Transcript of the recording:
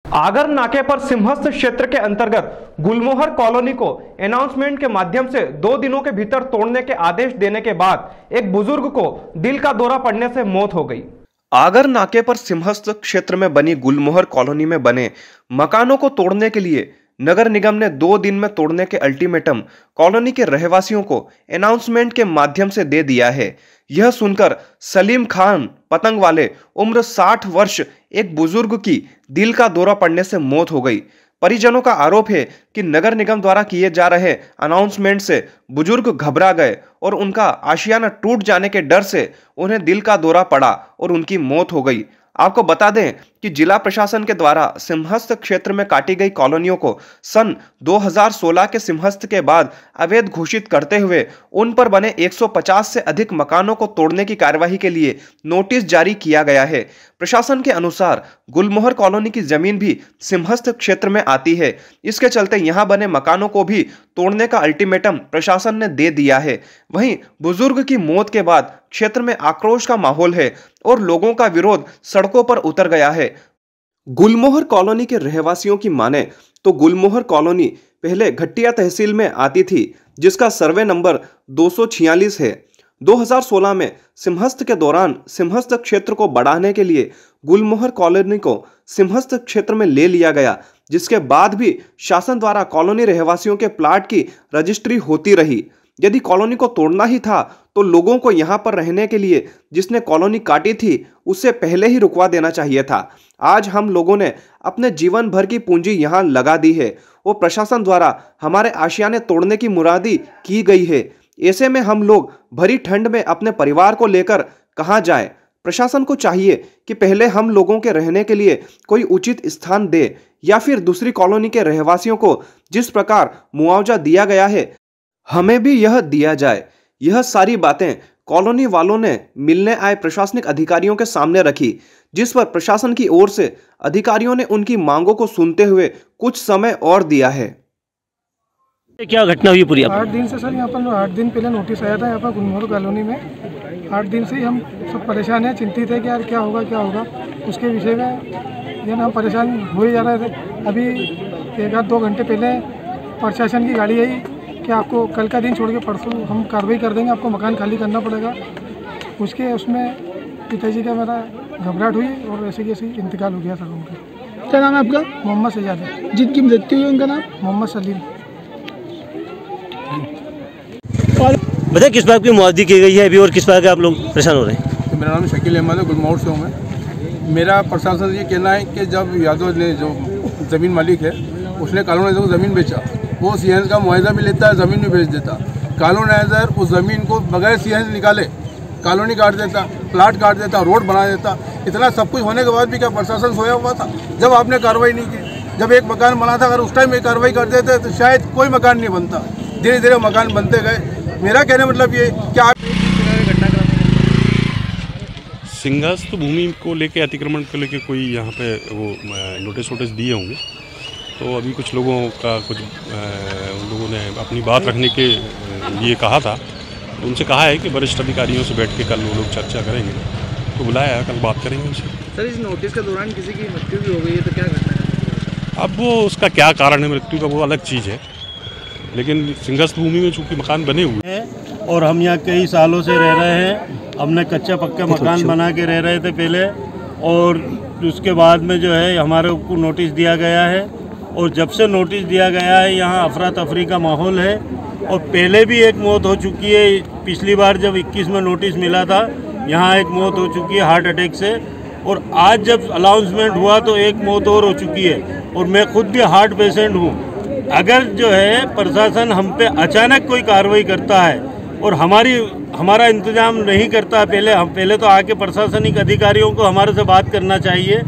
आगर नाके पर सिंहस्थ क्षेत्र के अंतर्गत गुलमोहर कॉलोनी को अनाउंसमेंट के माध्यम से 2 दिनों के भीतर तोड़ने के आदेश देने के बाद एक बुजुर्ग को दिल का दौरा पड़ने से मौत हो गई। आगर नाके पर सिंहस्थ क्षेत्र में बनी गुलमोहर कॉलोनी में बने मकानों को तोड़ने के लिए नगर निगम ने 2 दिन में तोड़ने के अल्टीमेटम कॉलोनी के रहवासियों को अनाउंसमेंट के माध्यम से दे दिया है। यह सुनकर सलीम खान पतंग वाले उम्र 60 वर्ष एक बुजुर्ग की दिल का दौरा पड़ने से मौत हो गई। परिजनों का आरोप है कि नगर निगम द्वारा किए जा रहे अनाउंसमेंट से बुजुर्ग घबरा गए और उनका आशियाना टूट जाने के डर से उन्हें दिल का दौरा पड़ा और उनकी मौत हो गई। आपको बता दें कि जिला प्रशासन के द्वारा सिंहस्थ क्षेत्र में काटी गई कॉलोनियों को सन 2016 के सिंहस्थ के बाद अवैध घोषित करते हुए उन पर बने 150 से अधिक मकानों को तोड़ने की कार्यवाही के लिए नोटिस जारी किया गया है। प्रशासन के अनुसार गुलमोहर कॉलोनी की जमीन भी सिंहस्थ क्षेत्र में आती है। इसके चलते यहां बने मकानों को भी तोड़ने का अल्टीमेटम प्रशासन ने दे दिया है। वहीं बुजुर्ग की मौत के बाद क्षेत्र में आक्रोश का माहौल है और लोगों का विरोध सड़कों पर उतर गया है। गुलमोहर कॉलोनी के रहवासियों की माने तो गुलमोहर कॉलोनी पहले घटिया तहसील में आती थी, जिसका सर्वे नंबर 246 है। 2016 में सिंहस्थ के दौरान सिंहस्थ क्षेत्र को बढ़ाने के लिए गुलमोहर कॉलोनी को सिंहस्थ क्षेत्र में ले लिया गया, जिसके बाद भी शासन द्वारा कॉलोनी रहवासियों के प्लाट की रजिस्ट्री होती रही। यदि कॉलोनी को तोड़ना ही था तो लोगों को यहां पर रहने के लिए जिसने कॉलोनी काटी थी उससे पहले ही रुकवा देना चाहिए था। आज हम लोगों ने अपने जीवन भर की पूंजी यहां लगा दी है और प्रशासन द्वारा हमारे आशियाने तोड़ने की मुरादी की गई है। ऐसे में हम लोग भरी ठंड में अपने परिवार को लेकर कहां जाएं? प्रशासन को चाहिए कि पहले हम लोगों के रहने के लिए कोई उचित स्थान दे या फिर दूसरी कॉलोनी के रहवासियों को जिस प्रकार मुआवजा दिया गया है हमें भी यह दिया जाए। यह सारी बातें कॉलोनी वालों ने मिलने आए प्रशासनिक अधिकारियों के सामने रखी, जिस पर प्रशासन की ओर से अधिकारियों ने उनकी मांगों को सुनते हुए कुछ समय और दिया है। क्या घटना हुई पूरी? 8 दिन से सर यहाँ पर 8 दिन पहले नोटिस आया था यहाँ पर गुलमोहर कॉलोनी में। 8 दिन से ही हम सब परेशान हैं, चिंतित है कि यार क्या होगा उसके विषय में ये हम परेशान हो ही जा रहे थे। अभी 1-2 घंटे पहले प्रशासन की गाड़ी आई कि आपको कल का दिन छोड़ के परसों हम कार्रवाई कर देंगे, आपको मकान खाली करना पड़ेगा। उसमें पिताजी का मेरा घबराहट हुई और ऐसे की ऐसे इंतकाल हो गया सर उनका। क्या नाम है आपका? मोहम्मद सजाद है। जिनकी मृत्यु हुई उनका नाम? मोहम्मद सलीम। बताइए किस बात की मुआवजी की गई है अभी और किस बात के आप लोग परेशान हो रहे हैं? तो मेरा नाम शकील अहमद है, गुलमोहर से हूँ मैं। मेरा प्रशासन ये कहना है कि जब यादव ने जो ज़मीन मालिक है उसने कॉलोनाइजर को ज़मीन बेचा, वो सीएनएस का मुआवजा भी लेता है, ज़मीन भी बेच देता। कॉलोनाइजर उस ज़मीन को बगैर सीएनएस निकाले कॉलोनी काट देता, प्लाट काट देता, रोड बना देता। इतना सब कुछ होने के बाद भी क्या प्रशासन सोया हुआ था जब आपने कार्रवाई नहीं की? जब एक मकान बना था अगर उस टाइम में कार्रवाई कर देते तो शायद कोई मकान नहीं बनता। धीरे धीरे मकान बनते गए। मेरा कहने मतलब ये कि आप सिंहस्थ भूमि को लेके अतिक्रमण को लेके कोई यहाँ पे वो नोटिस दिए होंगे, तो अभी कुछ लोगों का उन लोगों ने अपनी बात रखने के लिए कहा था। उनसे कहा है कि वरिष्ठ अधिकारियों से बैठ के कल वो लोग चर्चा करेंगे, तो बुलाया है, कल बात करेंगे उनसे। सर इस नोटिस के दौरान किसी की मृत्यु भी हो गई है तो क्या घटना है? अब वो उसका क्या कारण है मृत्यु का वो अलग चीज़ है, लेकिन सिंहस्थ भूमि में चूँकि मकान बने हुए हैं और हम यहाँ कई सालों से रह रहे हैं। हमने कच्चा पक्का मकान बना के रह रहे थे पहले, और उसके बाद में जो है हमारे को नोटिस दिया गया है। और जब से नोटिस दिया गया है यहाँ अफरा तफरी का माहौल है। और पहले भी एक मौत हो चुकी है, पिछली बार जब 21 में नोटिस मिला था यहाँ एक मौत हो चुकी है हार्ट अटैक से। और आज जब अनाउंसमेंट हुआ तो एक मौत और हो चुकी है, और मैं खुद भी हार्ट पेशेंट हूँ। अगर जो है प्रशासन हम पे अचानक कोई कार्रवाई करता है और हमारा इंतजाम नहीं करता पहले तो आके प्रशासनिक अधिकारियों को हमारे से बात करना चाहिए।